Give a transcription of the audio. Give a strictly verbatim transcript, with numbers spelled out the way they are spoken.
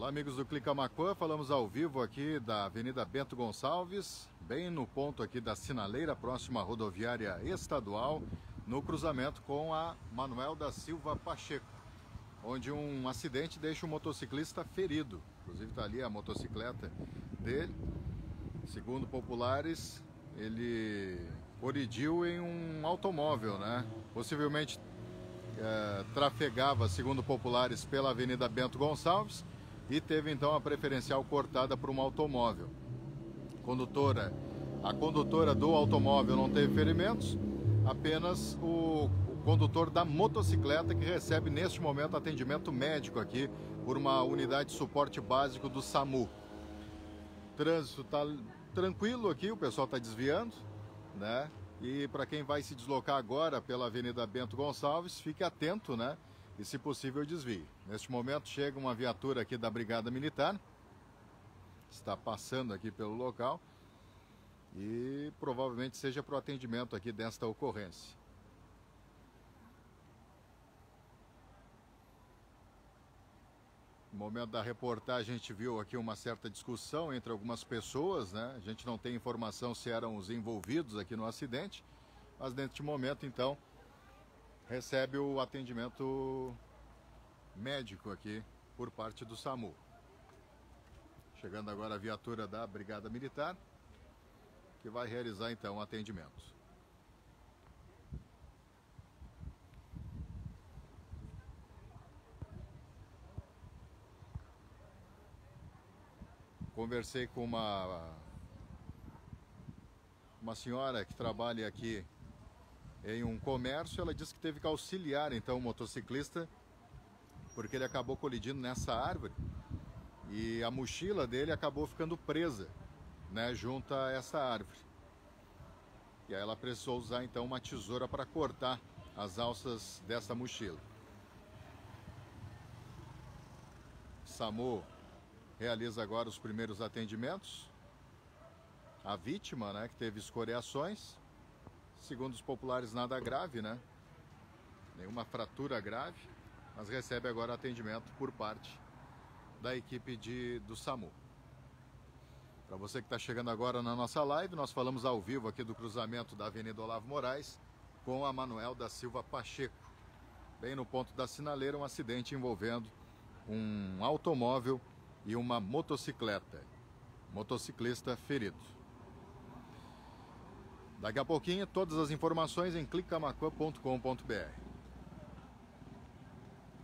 Olá, amigos do Clicamaquã, falamos ao vivo aqui da Avenida Bento Gonçalves, bem no ponto aqui da sinaleira, próxima à rodoviária estadual, no cruzamento com a Manuel da Silva Pacheco, onde um acidente deixa um motociclista ferido. Inclusive está ali a motocicleta dele. Segundo populares, ele colidiu em um automóvel, né? Possivelmente é, trafegava, segundo populares, pela Avenida Bento Gonçalves e teve então a preferencial cortada por um automóvel. Condutora, a condutora do automóvel não teve ferimentos, apenas o, o condutor da motocicleta, que recebe neste momento atendimento médico aqui por uma unidade de suporte básico do SAMU. O trânsito está tranquilo aqui, o pessoal está desviando, né? E para quem vai se deslocar agora pela Avenida Bento Gonçalves, fique atento, né? E, se possível, desvie. Neste momento chega uma viatura aqui da Brigada Militar, está passando aqui pelo local e provavelmente seja para o atendimento aqui desta ocorrência. No momento da reportagem a gente viu aqui uma certa discussão entre algumas pessoas, né? A gente não tem informação se eram os envolvidos aqui no acidente, mas neste momento então recebe o atendimento médico aqui por parte do SAMU. Chegando agora a viatura da Brigada Militar, que vai realizar então o atendimento. Conversei com uma, uma senhora que trabalha aqui em um comércio. Ela disse que teve que auxiliar então o motociclista porque ele acabou colidindo nessa árvore e a mochila dele acabou ficando presa, né, junto a essa árvore. E aí ela precisou usar então uma tesoura para cortar as alças dessa mochila. SAMU realiza agora os primeiros atendimentos. A vítima, né, que teve escoriações, segundo os populares, nada grave, né? Nenhuma fratura grave, mas recebe agora atendimento por parte da equipe de, do SAMU. Para você que está chegando agora na nossa live, nós falamos ao vivo aqui do cruzamento da Avenida Olavo Moraes com a Manuel da Silva Pacheco. Bem no ponto da sinaleira, um acidente envolvendo um automóvel e uma motocicleta. Motociclista ferido. Daqui a pouquinho, todas as informações em clicamaquã ponto com ponto br.